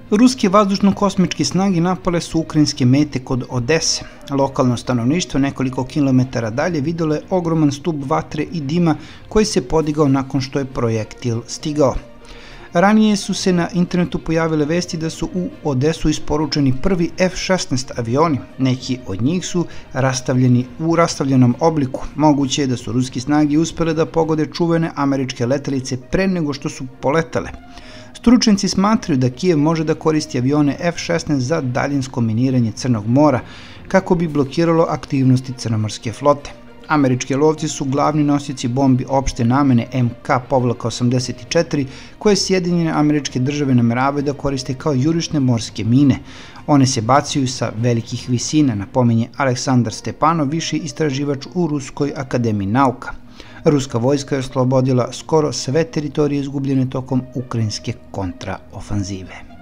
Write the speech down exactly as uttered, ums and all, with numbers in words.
Ruske vazdušno-kosmičke snage napale su ukrajinske mete kod Odese. Lokalno stanovništvo nekoliko kilometara dalje vidjelo je ogroman stup vatre i dima koji se podigao nakon što je projektil stigao. Ranije su se na internetu pojavile vesti da su u Odesu isporučeni prvi F šesnaest avioni. Neki od njih su rastavljeni u rastavljenom obliku. Moguće je da su ruske snage uspjele da pogode čuvene američke letelice pre nego što su poletale. Stručnjaci smatraju da Kijev može da koristi avione F šesnaest za daljinsko miniranje Crnog mora kako bi blokiralo aktivnosti crnomorske flote. Američki lovci su glavni nosioci bombi opšte namene M K osamdeset četiri koje Sjedinjene Američke Države nameravaju da koriste kao jurišne morske mine. One se bacaju sa velikih visina, napominje Aleksandar Stepanov, viši istraživač u Ruskoj akademiji nauka. Ruska vojska je oslobodila skoro sve teritorije izgubljene tokom ukrajinske kontraofanzive.